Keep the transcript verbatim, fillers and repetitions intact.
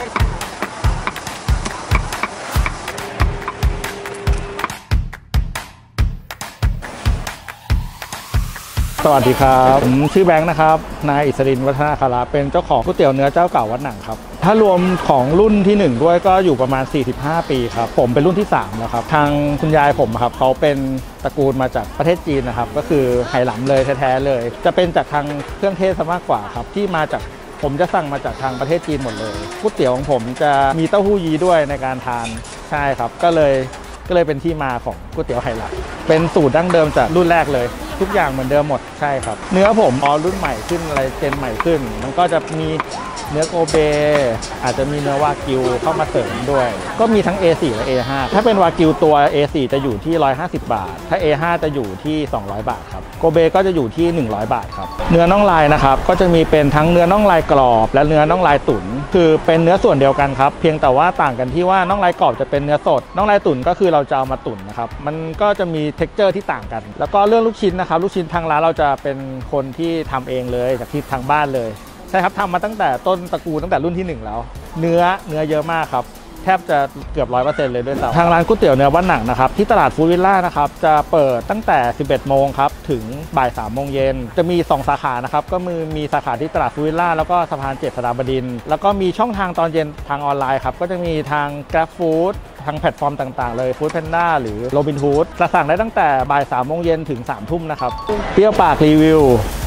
สวัสดีครับผมชื่อแบงค์นะครับนายอิสรินทร์วัฒนาคาราเป็นเจ้าของก๋วยเตี๋ยวเนื้อเจ้าเก่าวัดหนังครับถ้ารวมของรุ่นที่หนึ่งด้วยก็อยู่ประมาณสี่สิบห้าปีครับผมเป็นรุ่นที่สามแล้วครับทางคุณยายผมครับเขาเป็นตระกูลมาจากประเทศจีนนะครับก็คือไหหลำเลยแท้ๆเลยจะเป็นจากทางเครื่องเทศซะมากกว่าครับที่มาจากผมจะสั่งมาจากทางประเทศจีนหมดเลยก๋วยเตี๋ยวของผมจะมีเต้าหู้ยี้ด้วยในการทานใช่ครับก็เลยก็เลยเป็นที่มาของก๋วยเตี๋ยวไหหลำเป็นสูตรดั้งเดิมจากรุ่นแรกเลยทุกอย่างเหมือนเดิมหมดใช่ครับเนื้อผมพอรุ่นใหม่ขึ้นอะไรเจนใหม่ขึ้นมันก็จะมีเนื้อโกเบอาจจะมีเนื้อวากิวเข้ามาเสริมด้วยก็มีทั้ง เอ โฟร์ และ เอ ไฟว์ ถ้าเป็นวากิวตัว เอ โฟร์ จะอยู่ที่หนึ่งร้อยห้าสิบบาทถ้า เอ ไฟว์ จะอยู่ที่สองร้อยบาทครับโกเบก็จะอยู่ที่หนึ่งร้อยบาทครับเนื้อน่องลายนะครับก็จะมีเป็นทั้งเนื้อน่องลายกรอบและเนื้อน่องลายตุ๋นคือเป็นเนื้อส่วนเดียวกันครับเพียงแต่ว่าต่างกันที่ว่าน่องลายกรอบจะเป็นเนื้อสดน่องลายตุ๋นก็คือเราจะเอามาตุ๋นนะครับมันก็จะมี เท็กเจอร์ ที่ต่างกันแล้วก็เรื่องลูกชิ้นนะครับลูกชิ้นทางร้านเราจะเป็นคนที่ทำเองเลยจากที่ทางบ้านเลยใช่ครับทำมาตั้งแต่ต้นตระกูลตั้งแต่รุ่นที่หนึ่งแล้วเนื้อเนื้อเยอะมากครับแทบจะเกือบ ร้อยเปอร์เซ็นต์ เลยด้วยซ้ำทางร้านก๋วยเตี๋ยวเนื้อวัดหนังนะครับที่ตลาดฟู้ดวิลล่านะครับจะเปิดตั้งแต่สิบเอ็ดโมงครับถึงบ่ายสามโมงเย็นจะมีสองสาขานะครับก็มีมีสาขาที่ตลาดฟู้ดวิลล่าแล้วก็สะพานเจ็ดสระบดินทร์แล้วก็มีช่องทางตอนเย็นทางออนไลน์ครับก็จะมีทาง Grab Food ทางแพลตฟอร์มต่างๆเลย Food Panda หรือ Robinhood จะสั่งได้ตั้งแต่บ่ายสามโมงเย็นถึงสามทุ่มนะครับเปรี้ยวปากรีวิว